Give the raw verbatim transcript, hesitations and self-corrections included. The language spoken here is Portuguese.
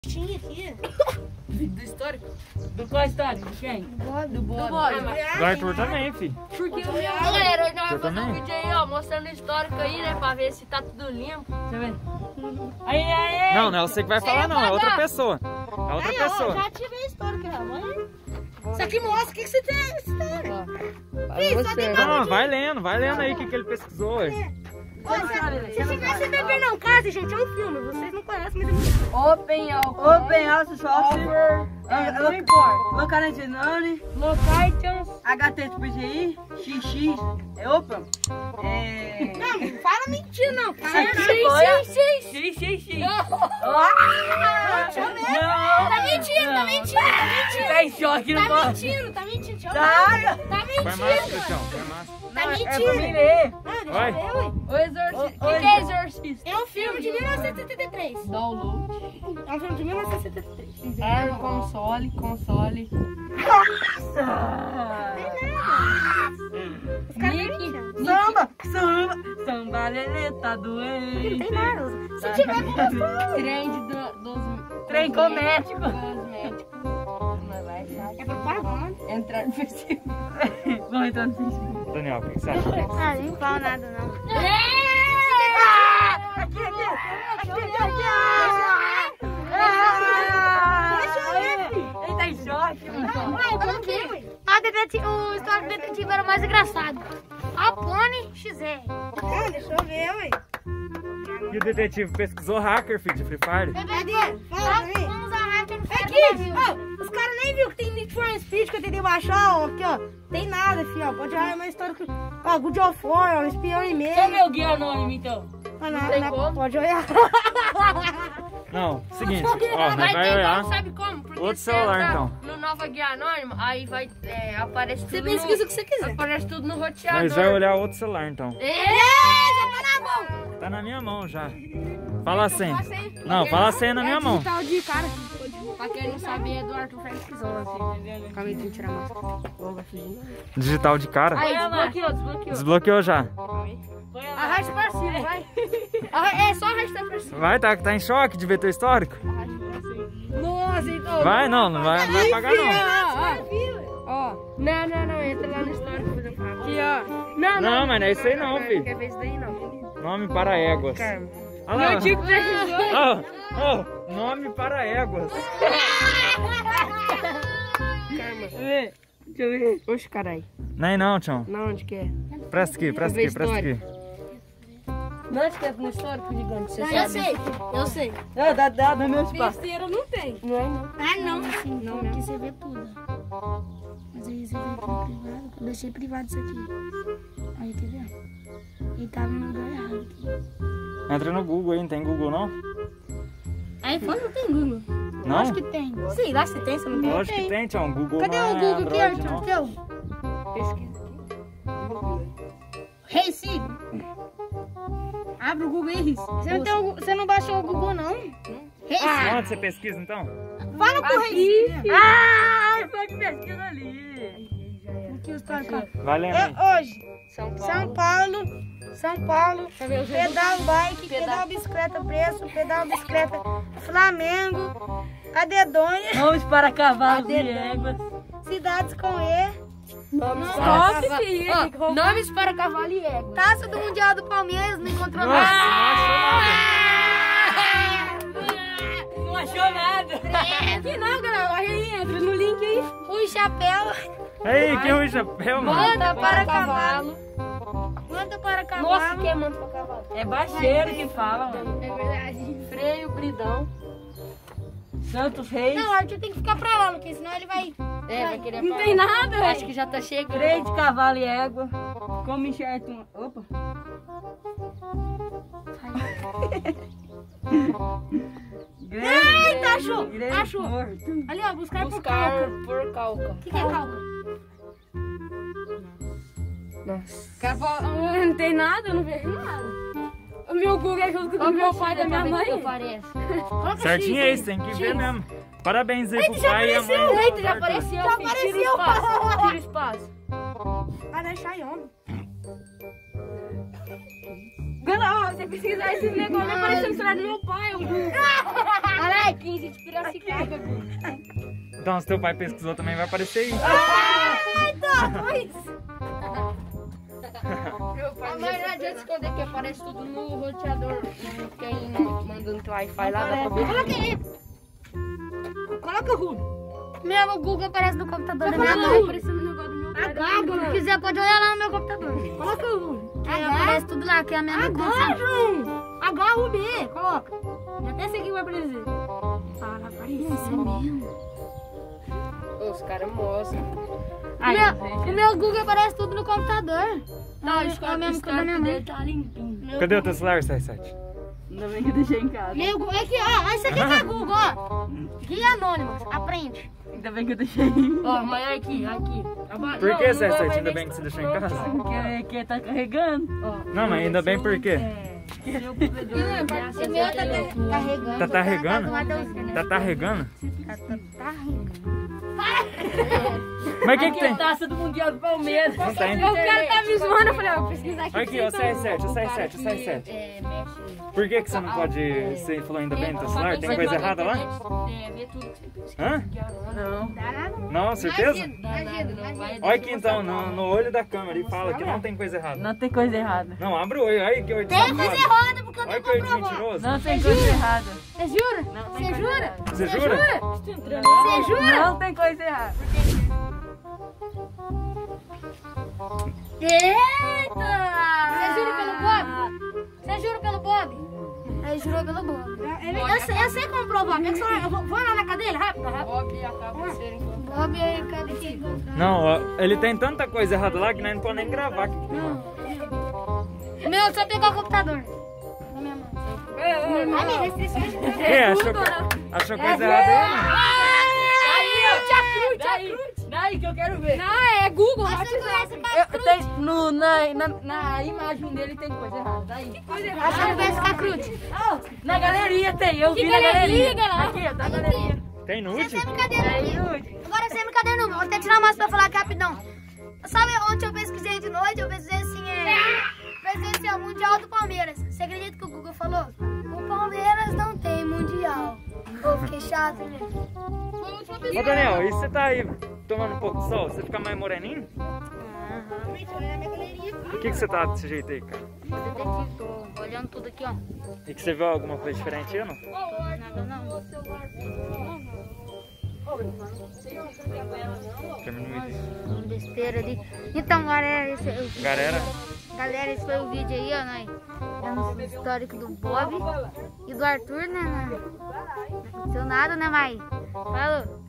Tinha aqui. Do histórico? Do qual histórico? De quem? Do bode. Do bode. Do Arthur também, fi. Porque o meu... Galera, hoje nós Eu vamos fazer um também. vídeo aí, ó, mostrando o histórico aí, né? Pra ver se tá tudo limpo. Deixa eu ver. Aí, aí! Não, não é você que vai falar, não. É outra pessoa. É outra Aí, ó, pessoa. já tirei a história que ela mãe. Isso aqui mostra o que, que você tem essa história. Ih, só tem Não, vai lendo, vai lendo aí o que, que ele pesquisou. Ué. Se tivesse beber não casa, gente, é um filme. Vocês não conhecem, mas é muito Open Alcohol. Open House Shop. É, não importa. Local Genone. Locations. H T P G I. X X. É opa. É. Não, não fala mentira, não. Fala Aqui verdade. foi. Sim, X X X. Deixa eu ver. Não. Tá mentindo, tá mentindo, tá mentindo. Tá em choque, não Tá pode. mentindo, tá mentindo. Deixa eu Tá. ver. Tá Foi massa, mentindo. Cristiano, foi massa. Tá É pra mentindo. mim ler. Ah, deixa Vai. eu ver, ué. O Exorcista. O Oi. que, que é Exorcista? É um filme de mil novecentos e setenta e três. Download. É um filme de mil novecentos e setenta e três. Arma, console, console. Os caras Nick. mentindo. Samba, samba, samba, lelê, tá Não doente. tem nada. Se tiver, como Trend do, dos... Trem cosméticos. cosmético. Cosméticos. Mas vai, vai. é propaganda. Entrar no Facebook. Vamos entrar no Facebook. Daniel, o que que você acha? Ah, não fala nada, não. Aqui, aqui, aqui, aqui, aqui. Deixa eu ver, filho. Ele tá em choque, mano. Ué, como que é? A detetive, o história do detetive era mais engraçado. A Pony X R. Ah, deixa eu ver, ué. E o detetive pesquisou hacker, filho, de Free Fire? Cadê? Fala pra mim. Vamos a hacker no Aqui, ó. Os caras nem viram que tem Need for Speed que eu tentei baixar, ó. Aqui, ó. Tem nada, filho, ó. Pode olhar uma história que... Ó, Good of War, ó. Espião e meio. Qual é meu guia anônimo, então? Ah, não, tem não, como? pode olhar. Não, seguinte, Só que- ó, nós Vai vai ter olhar. como, sabe como? Porque Outro você celular, entra então. no Nova Guia Anônima, aí vai, é, aparece tudo Você pesquisa no... o que você quiser. Aparece tudo no roteador. Nós vai olhar outro celular, então. É, Já tá na mão. Tá na minha mão já. Fala a senha. Não, fala a senha na minha mão. Digital de cara. pra quem não sabe, é do Arthur Felixson, assim. Calma aí, tem que tirar a máscara. Ó, vai fugir. Digital de cara. Aí, desbloqueou, desbloqueou. Desbloqueou já. Arrasta pra cima, vai. Arra- É só arrastar pra cima. Vai, tá, tá em choque de ver teu histórico? Nossa, então. Vai, não, não vai, não vai pagar não. Ó, ó. Não, não, não, entra lá no histórico pra eu falar. Aqui, ó. Não, Não, mas não é isso aí não, filho. Quer ver isso daí, não. Nome para éguas. Caramba. Olha lá. Meu tio precisou. Oh, oh, nome para éguas. Caramba. Deixa eu ver. Oxe, caralho. Não é não, tchau. Não, onde que é? Presta aqui, presta aqui, presta aqui. Não, onde que é no histórico, gigante? Você Eu sabe? sei, eu sei. Dá, dá, dá no meu espaço. Besteira não tem. Não é, não. Ah, não. Assim, não, aqui você vê tudo. Mas aí você vê aqui no privado. Eu deixei privado isso aqui. Aí, quer ver? Ele tava no lugar errado aqui. Entra no Google aí, não tem Google não? iPhone não tem Google. Não? Acho que tem. Sei lá se tem, se não tem. Lógico que tem, tchau. Google Cadê não o é Google aqui, Android, Arthur? não. Teu? Pesquisa. Hey, Siri. Abre o Google aí. Você não, tem o, você não baixou o Google, não? Hey, Siri. Onde você pesquisa então? Fala pro Rei Siri. Ah, foi que pesquisa ali. Aqui o histórico. Vai lendo aí. É hoje. São Paulo. São Paulo, São Paulo, Cadê o jogo? pedal bike, Pedal. pedal bicicleta preço, pedal bicicleta Flamengo, a dedonha, Nomes para cavalos e Adeus. éguas. cidades com E, Nomes Nossa. para, Top, filho. cavalo. Ó, nomes para cavalo e égua. taça do Mundial do Palmeiras, não encontrou Nossa, nada. não achou nada. Não achou nada. Aqui não, galera, aí entra no link aí. Rui Chapéu, Ei, que ruim chapéu, mano. manda para cavalo, manda para cavalo. Nossa, que é manda para cavalo? É baixeiro que fala, mano. É verdade. Freio, bridão. Santos Reis. Não, o Arthur tem que ficar pra lá, porque senão ele vai... É, vai querer Não falar. tem nada, Acho que já tá chegando. Três de cavalo e égua. Como enxerto um... Opa. Eita, achou, Grande achou. morto. Ali, ó, buscar, por Buscar calca. por calca. O que, que é calca? Nossa. Cavalo, não tem nada, eu não vejo nada. O meu Google é junto com o meu pai e da minha mãe. Coloca Certinho X é aí. isso, tem que ver mesmo. Parabéns aí pro já pai e a mãe. apareceu, do Eita, já Arthur. apareceu. Já filho. Tira apareceu. espaço. Tira espaço. Vai deixar aí, homem. Vê lá, ó, você pesquisar esse negócio, vai aparecer o celular do meu pai. Olha aí, quinze de Piracicaba. Então, se teu pai pesquisou também, vai aparecer aí. Mas não adianta esconder que aparece tudo no roteador. Quem manda no teu Wi-Fi lá, dá pra ver. Coloca aí. Coloca o Rulo. Meu Google aparece no computador da minha Tá mãe. aparecendo o negócio do meu pai. Agora. Se quiser, pode olhar lá no meu computador. Coloca o Rulo. Aí aparece tudo lá, que é a minha mãe. Agora, João. Agora o B. Coloca. Até esse aqui vai aparecer. Fala, aparece mesmo. Os caras mostram. O meu, o meu Google aparece tudo no computador. Tá, é o mesmo que o da minha mãe. tá limpinho. Cadê o teu celular, C R sete? Ainda bem que eu deixei em casa. Meu, é que, ó, esse aqui que é Google, ó. Guia Anônimos, aprende. Ainda bem que eu deixei. Ó, mas aqui, aqui. Por que, C R sete? Ainda bem que você deixou em casa? Porque, porque tá carregando. Não, mas ainda bem por quê? O meu tá carregando. Tá carregando? Tá Tá carregando? carregando. Mas o que que tem? Taça do Mundial do Palmeiras. Não tem. O cara tá me zoando, eu falei, ó, vou pesquisar aqui. Aqui, ó, C R sete, o C R sete, o C R sete. É, mexe. Por que que você não pode... Você falou ainda bem no teu celular? Tem coisa errada lá? É, vê tudo que você pesquisa. Hã? Não, Não, certeza? Não vai Olha aqui então, no, no olho da câmera e fala que não tem coisa errada. não tem coisa errada. Não, abre o olho, olha que oito Tem coisa safado. errada, porque eu Olha tenho que que oito comprovar. mentiroso. Não tem coisa errada. Você jura? Você jura? Você jura? Você jura? Não tem coisa errada. Eita! Você jura pelo Bob? Você jura pelo Bob? Ele jurou pelo Bob. Eu sei, eu sei comprovar. Pega o celular, eu vou, vou lá na cadeira, rápido, rápido. Bob acaba sendo. Bob aí, cadê aqui? Não, ó, ele tem tanta coisa errada lá que nós não podemos nem gravar aqui. Meu, só pegar o computador. Da minha mãe. Ai, minha restrições. Quem achou, achou coisa errada aí? Daí, daí que eu quero ver. Não, é Google. Você conhece Eu, eu tenho, no, na, na, na imagem dele tem coisa errada. Daí. Acho que conhece Cacrute. Na galeria tem, eu vi na galeria, galeria. galera? Aqui, ó, da galeria. Tem nude? Sem brincadeira. Agora sem brincadeira não. Vou até tirar a máscara pra falar aqui rapidão. Sabe onde eu pesquisei de noite? Eu pesquisei assim, é... Presencial Mundial do Palmeiras. Você acredita que o Google falou? O Palmeiras não tem Mundial. Pô, fiquei chato, né? Ô Daniel, e você tá aí tomando um pouco de sol? Você fica mais moreninho? Por que que você tá desse jeito aí, cara? Detetive, tô olhando tudo aqui, ó. E que você viu alguma coisa diferente aí ou não? Nada não. Terminou isso. Uma besteira ali. Então, galera, esse, eu- Galera, galera, esse foi o vídeo aí, ó, nós. Dando o histórico do Bob e do Arthur, né? Não aconteceu nada, né, Mai? Falou.